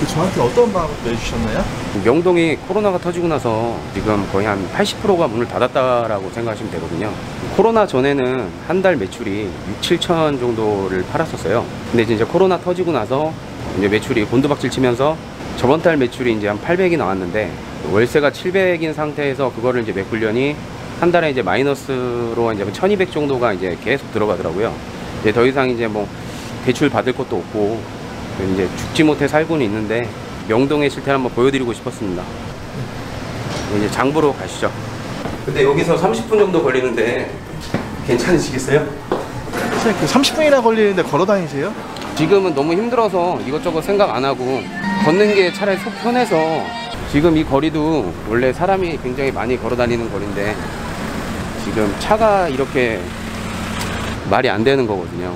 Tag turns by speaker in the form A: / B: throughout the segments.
A: 저한테 어떤 마음을 내주셨나요?
B: 명동이 코로나가 터지고 나서 지금 거의 한 80%가 문을 닫았다라고 생각하시면 되거든요. 코로나 전에는 한 달 매출이 6, 7천 정도를 팔았었어요. 근데 이제 코로나 터지고 나서 이제 매출이 곤두박질 치면서 저번 달 매출이 이제 한 800이 나왔는데 월세가 700인 상태에서 그거를 이제 메꾸려니 한 달에 이제 마이너스로 이제 1200 정도가 이제 계속 들어가더라고요. 이제 더 이상 이제 뭐 대출 받을 것도 없고 이제 죽지 못해 살고는 있는데 명동의 실태를 한번 보여드리고 싶었습니다. 이제 장보러 가시죠. 근데 여기서 30분 정도 걸리는데 괜찮으시겠어요?
A: 선생님, 그 30분이나 걸리는데 걸어 다니세요?
B: 지금은 너무 힘들어서 이것저것 생각 안 하고 걷는 게 차라리 속 편해서 지금 이 거리도 원래 사람이 굉장히 많이 걸어 다니는 거리인데 지금 차가 이렇게 말이 안 되는 거거든요.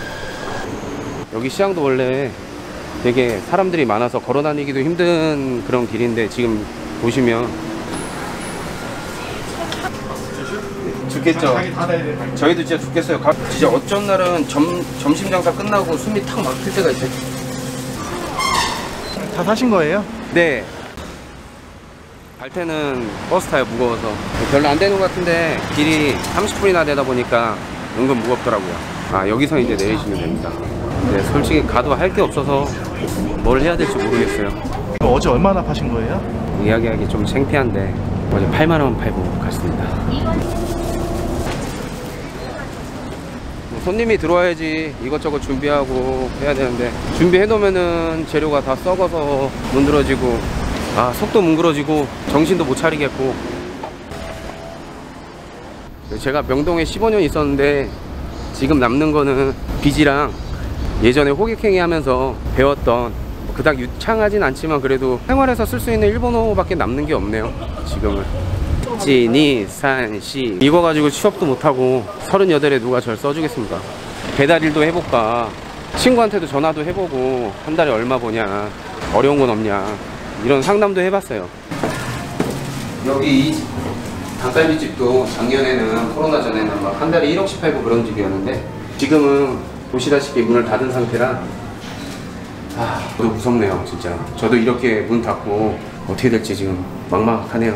B: 여기 시장도 원래 되게 사람들이 많아서 걸어 다니기도 힘든 그런 길인데 지금 보시면 죽겠죠. 저희도 진짜 죽겠어요. 진짜 어쩐 날은 점심 장사 끝나고 숨이 탁 막힐 때가 있어요.
A: 다 사신 거예요?
B: 네. 갈 때는 버스 타요. 무거워서 별로 안 되는 것 같은데 길이 30분이나 되다 보니까 은근 무겁더라고요. 아, 여기서 이제 내리시면 됩니다. 네, 솔직히 가도 할 게 없어서 뭘 해야 될지 모르겠어요.
A: 어제 얼마나 파신 거예요?
B: 이야기하기 좀 창피한데 어제 8만 원 팔고 갔습니다. 손님이 들어와야지 이것저것 준비하고 해야 되는데 준비해 놓으면은 재료가 다 썩어서 문드러지고 속도 뭉그러지고 정신도 못 차리겠고. 제가 명동에 15년 있었는데 지금 남는 거는 빚이랑 예전에 호객행위 하면서 배웠던 그닥 유창하진 않지만 그래도 생활에서 쓸 수 있는 일본어밖에 남는 게 없네요. 지금은 지니산시 이거 가지고 취업도 못하고 38에 누가 절 써주겠습니까? 배달일도 해볼까, 친구한테도 전화도 해보고 한 달에 얼마 버냐, 어려운 건 없냐, 이런 상담도 해봤어요. 여기 이 닭갈비집도 작년에는 코로나 전에는 막 한 달에 1억씩 팔고 그런 집이었는데 지금은 보시다시피 문을 닫은 상태라 저도 무섭네요. 진짜 저도 이렇게 문 닫고 어떻게 될지 지금 막막하네요.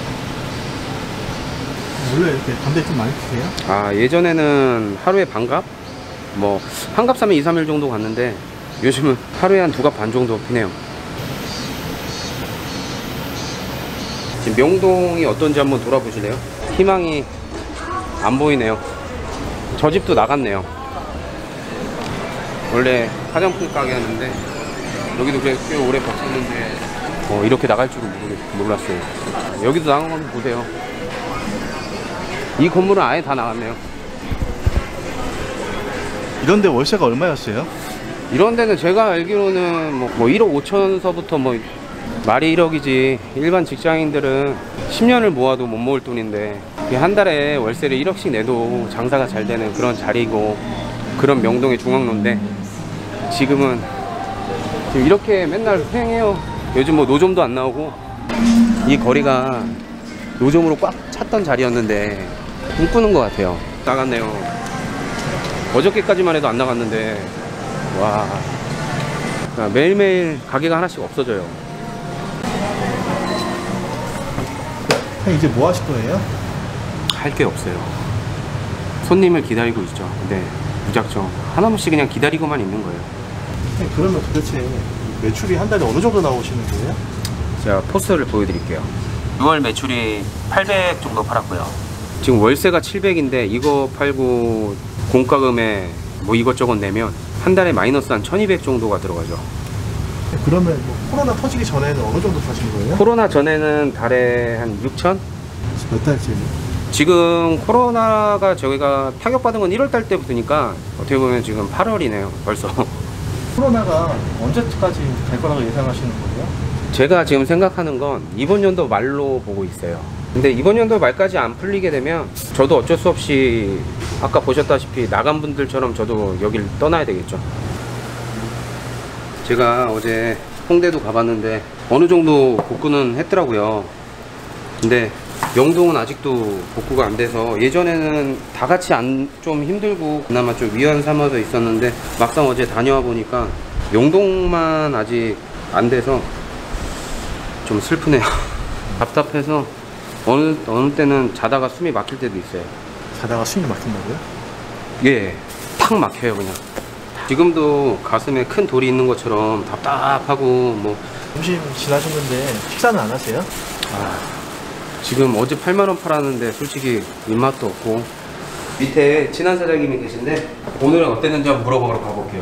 A: 원래 이렇게 담배 좀 많이 피세요?
B: 예전에는 하루에 반갑? 뭐 한갑 사면 2, 3일 정도 갔는데 요즘은 하루에 한 2갑 반 정도 피네요. 지금 명동이 어떤지 한번 돌아보실래요? 희망이 안 보이네요. 저 집도 나갔네요. 원래 화장품 가게였는데 여기도 그래 꽤 오래 버텼는데 이렇게 나갈 줄은 몰랐어요. 여기도 나간 건 보세요. 이 건물은 아예 다 나갔네요.
A: 이런데 월세가 얼마였어요?
B: 이런 데는 제가 알기로는 뭐 1억 5천서부터 말이 1억이지 일반 직장인들은 10년을 모아도 못 모을 돈인데 한 달에 월세를 1억씩 내도 장사가 잘 되는 그런 자리고 그런 명동의 중앙로인데 지금 이렇게 맨날 횡해요. 요즘 뭐 노점도 안 나오고 이 거리가 노점으로 꽉 찼던 자리였는데 꿈꾸는 것 같아요. 나갔네요. 어저께까지만 해도 안 나갔는데 와, 매일매일 가게가 하나씩 없어져요.
A: 이제 뭐 하실 거예요?
B: 할 게 없어요. 손님을 기다리고 있죠. 근데 무작정 하나씩 그냥 기다리고만 있는 거예요.
A: 그러면 도대체 매출이 한 달에 어느 정도 나오시는 거예요?
B: 제가 포스터를 보여드릴게요. 6월 매출이 800 정도 팔았고요. 지금 월세가 700인데 이거 팔고 공과금에 뭐 이것저것 내면 한 달에 마이너스 한 1200 정도가 들어가죠.
A: 그러면 뭐 코로나 터지기 전에는 어느 정도 파신 거예요?
B: 코로나 전에는 달에 한 6천?
A: 몇 달째요?
B: 지금 코로나가 저희가 타격받은 건 1월 달 때부터니까 어떻게 보면 지금 8월이네요 벌써.
A: 코로나가 언제까지 갈 거라고 예상하시는 거예요?
B: 제가 지금 생각하는 건 이번 연도 말로 보고 있어요. 근데 이번 연도 말까지 안 풀리게 되면 저도 어쩔 수 없이 아까 보셨다시피 나간 분들처럼 저도 여길 떠나야 되겠죠. 제가 어제 홍대도 가봤는데 어느 정도 복구는 했더라고요. 근데 명동은 아직도 복구가 안 돼서 예전에는 다 같이 좀 힘들고 그나마 좀 위안 삼아서 있었는데 막상 어제 다녀와 보니까 명동만 아직 안 돼서 좀 슬프네요. 답답해서 어느 때는 자다가 숨이 막힐 때도 있어요.
A: 자다가 숨이 막힌다고요?
B: 예, 탁 막혀요 그냥. 지금도 가슴에 큰 돌이 있는 것처럼 답답하고 뭐.
A: 점심 지나셨는데 식사는 안 하세요?
B: 지금 어제 8만원 팔았는데 솔직히 입맛도 없고. 밑에 친한 사장님이 계신데 오늘은 어땠는지 한번 물어보러 가볼게요.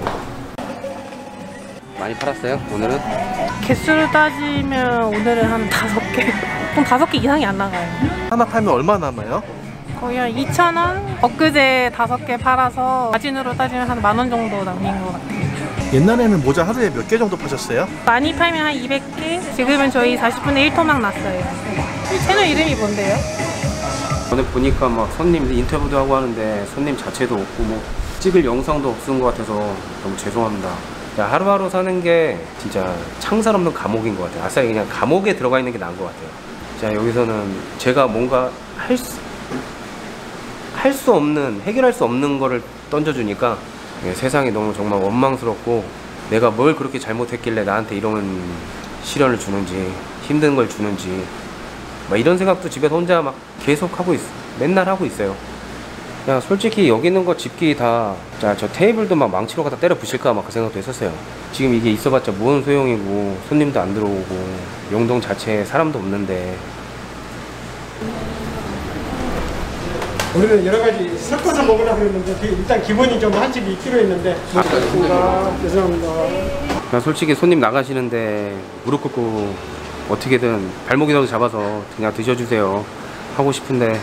B: 많이 팔았어요 오늘은?
C: 개수를 따지면 오늘은 한 5개 보통 5개 이상이 안 나가요.
A: 하나 팔면 얼마 남아요?
C: 거의 한 2,000원? 엊그제 5개 팔아서 마진으로 따지면 한 10,000원 정도 남긴 것 같아요.
A: 옛날에는 모자 하루에 몇 개 정도 파셨어요?
C: 많이 팔면 한 200개? 지금은 저희 40분의 1토막 났어요. 채널 이름이 뭔데요?
B: 오늘 보니까 막 손님들 인터뷰도 하고 하는데 손님 자체도 없고 뭐 찍을 영상도 없은 것 같아서 너무 죄송합니다. 야, 하루하루 사는 게 진짜 창살 없는 감옥인 것 같아요. 아싸리 그냥 감옥에 들어가 있는 게 나은 것 같아요. 자, 여기서는 제가 뭔가 할 수 없는, 해결할 수 없는 거를 던져주니까 세상이 너무 정말 원망스럽고 내가 뭘 그렇게 잘못했길래 나한테 이런 시련을 주는지 힘든 걸 주는지 막 이런 생각도 집에서 혼자 막 계속 하고 맨날 하고 있어요. 야, 솔직히 여기 있는 거 집기 다, 자, 저 테이블도 막 망치로 갖다 때려 부실까 막 그 생각도 했었어요. 지금 이게 있어봤자 뭔 소용이고 손님도 안 들어오고 용동 자체에 사람도 없는데.
D: 우리는 여러 가지 섞어서 먹으려고 했는데 일단 기본이 좀 한 집이 있기로 했는데 죄송합니다.
B: 나 솔직히 손님 나가시는데 무릎 꿇고 어떻게든 발목이라도 잡아서 그냥 드셔주세요 하고 싶은데.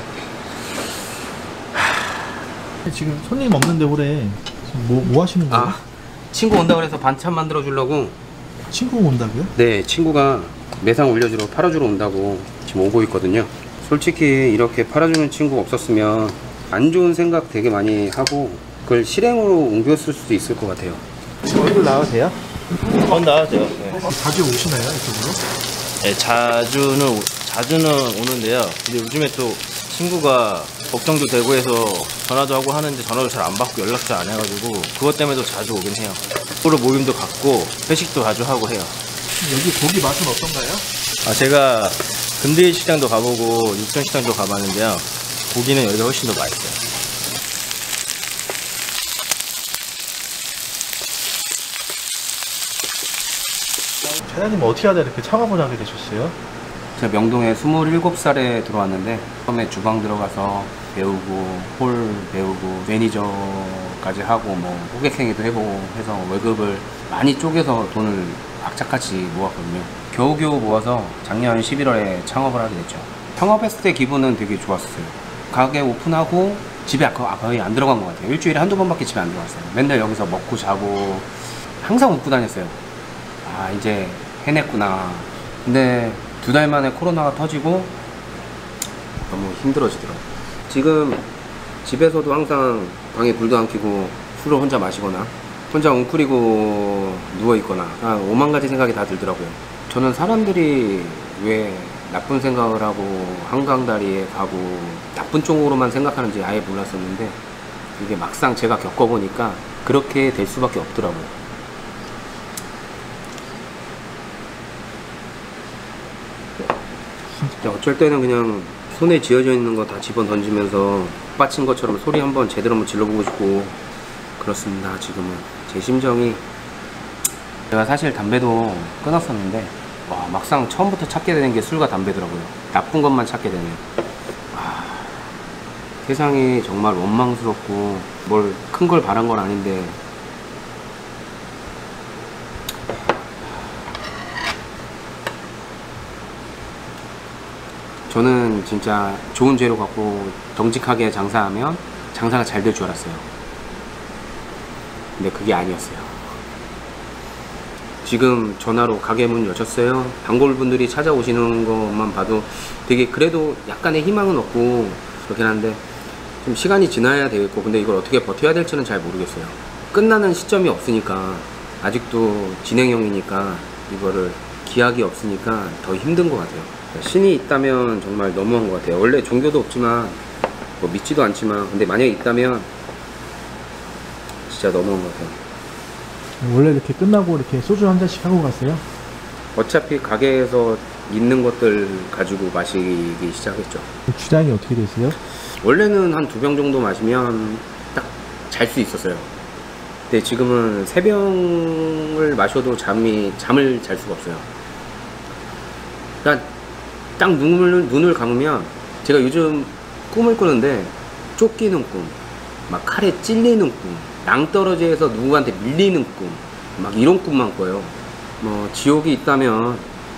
A: 지금 손님 없는데 올해 뭐 하시는 거예요?
B: 친구 온다 그래서 반찬 만들어 주려고.
A: 친구가 온다고요?
B: 네, 친구가 매상 올려주러 팔아주러 온다고 지금 오고 있거든요. 솔직히 이렇게 팔아주는 친구가 없었으면 안 좋은 생각 되게 많이 하고 그걸 실행으로 옮겼을 수도 있을 것 같아요.
A: 지금 얼굴 나와도 돼요?
E: 나와도 돼요. 네.
A: 자주 오시나요 이쪽으로?
E: 네, 자주는 오는데요. 근데 요즘에 또 친구가 걱정도 되고 해서 전화도 하고 하는데 전화도 잘 안 받고 연락도 안 해가지고 그것 때문에도 자주 오긴 해요. 서로 모임도 갖고 회식도 자주 하고 해요.
A: 여기 고기 맛은 어떤가요?
E: 제가 금대일 식당도 가보고 육천 식당도 가봤는데요. 고기는 여기가 훨씬 더 맛있어요.
A: 사장님 어떻게 하다 이렇게 창업을 하게 되셨어요?
B: 제가 명동에 27살에 들어왔는데 처음에 주방 들어가서 배우고 홀 배우고 매니저까지 하고 뭐 호객행위도 해보고 해서 월급을 많이 쪼개서 돈을 악착같이 모았거든요. 겨우겨우 모아서 작년 11월에 창업을 하게 됐죠. 창업했을 때 기분은 되게 좋았어요. 가게 오픈하고 집에 거의 안 들어간 것 같아요. 일주일에 한두 번밖에 집에 안 들어갔어요. 맨날 여기서 먹고 자고 항상 웃고 다녔어요. 이제 해냈구나. 근데 2달 만에 코로나가 터지고 너무 힘들어지더라고요. 지금 집에서도 항상 방에 불도 안 켜고 술을 혼자 마시거나 혼자 웅크리고 누워있거나 오만 가지 생각이 다 들더라고요. 저는 사람들이 왜 나쁜 생각을 하고 한강다리에 가고 나쁜 쪽으로만 생각하는지 아예 몰랐었는데 이게 막상 제가 겪어보니까 그렇게 될 수밖에 없더라고요. 어쩔 때는 그냥 손에 쥐어져 있는 거 다 집어 던지면서 빠친 것처럼 소리 한번 제대로 한번 질러보고 싶고 그렇습니다. 지금은 제 심정이. 제가 사실 담배도 끊었었는데 막상 처음부터 찾게 되는 게 술과 담배더라고요. 나쁜 것만 찾게 되네요. 세상이 정말 원망스럽고 뭘 큰 걸 바란 건 아닌데 저는 진짜 좋은 재료 갖고 정직하게 장사하면 장사가 잘 될 줄 알았어요. 근데 그게 아니었어요. 지금 전화로 가게 문 여셨어요. 단골분들이 찾아오시는 것만 봐도 되게 그래도 약간의 희망은 없고 그렇긴 한데 좀 시간이 지나야 되겠고 근데 이걸 어떻게 버텨야 될지는 잘 모르겠어요. 끝나는 시점이 없으니까 아직도 진행형이니까 이거를 기약이 없으니까 더 힘든 것 같아요. 신이 있다면 정말 너무한 것 같아요. 원래 종교도 없지만 뭐 믿지도 않지만 근데 만약에 있다면 진짜 너무한 것 같아요.
A: 원래 이렇게 끝나고 이렇게 소주 한 잔씩 하고 갔어요?
B: 어차피 가게에서 있는 것들 가지고 마시기 시작했죠.
A: 주량이 어떻게 되세요?
B: 원래는 한 2병 정도 마시면 딱 잘 수 있었어요. 근데 지금은 3병을 마셔도 잠을 잘 수가 없어요. 그러니까 딱 눈을 감으면 제가 요즘 꿈을 꾸는데 쫓기는 꿈, 막 칼에 찔리는 꿈, 낭떠러지에서 누구한테 밀리는 꿈, 막 이런 꿈만 꿔요. 뭐 지옥이 있다면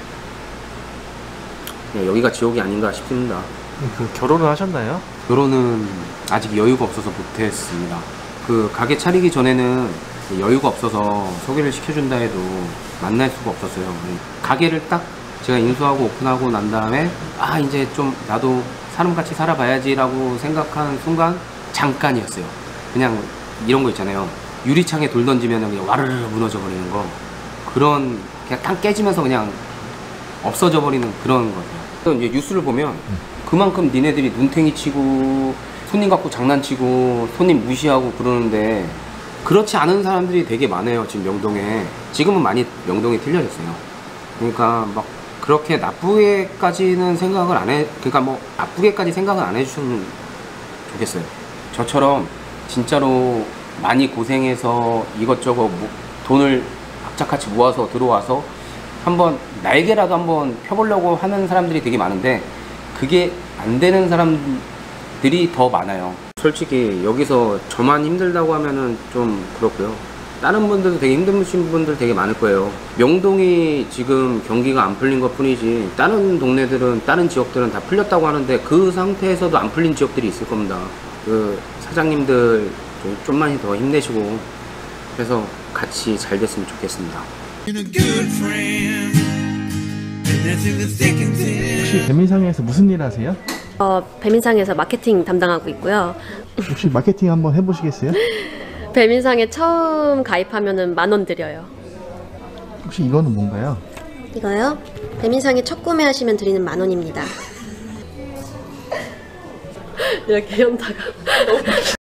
B: 그냥 여기가 지옥이 아닌가 싶습니다.
A: 그 결혼을 하셨나요?
B: 결혼은 아직 여유가 없어서 못했습니다. 그 가게 차리기 전에는 여유가 없어서 소개를 시켜준다 해도 만날 수가 없었어요. 가게를 딱 제가 인수하고 오픈하고 난 다음에 아 이제 좀 나도 사람같이 살아봐야지 라고 생각한 순간 잠깐이었어요. 그냥 이런 거 있잖아요. 유리창에 돌 던지면 그냥 와르르 무너져 버리는 거, 그런 그냥 딱 깨지면서 그냥 없어져 버리는 그런 거죠. 이제 뉴스를 보면 그만큼 니네들이 눈탱이 치고 손님 갖고 장난치고 손님 무시하고 그러는데 그렇지 않은 사람들이 되게 많아요. 지금 명동에. 지금은 많이 명동이 틀려졌어요. 그러니까 막 그렇게 나쁘게까지는 생각을 안 해, 그러니까 뭐 나쁘게까지 생각을 안 해주시면 좋겠어요. 저처럼 진짜로 많이 고생해서 이것저것 돈을 악착같이 모아서 들어와서 한번 날개라도 한번 펴보려고 하는 사람들이 되게 많은데 그게 안 되는 사람들이 더 많아요. 솔직히 여기서 저만 힘들다고 하면은 좀 그렇고요. 다른 분들도 되게 힘드신 분들 되게 많을 거예요. 명동이 지금 경기가 안 풀린 것 뿐이지 다른 동네들은, 다른 지역들은 다 풀렸다고 하는데 그 상태에서도 안 풀린 지역들이 있을 겁니다. 그 사장님들 좀만 더 힘내시고 그래서 같이 잘 됐으면 좋겠습니다.
A: 혹시 배민상에서 무슨 일 하세요?
F: 배민상에서 마케팅 담당하고 있고요.
A: 혹시 마케팅 한번 해보시겠어요?
F: 배민상에 처음 가입하면은 10,000원 드려요.
A: 혹시 이거는 뭔가요?
F: 이거요? 배민상에 첫 구매하시면 드리는 10,000원입니다. 이렇게 연다가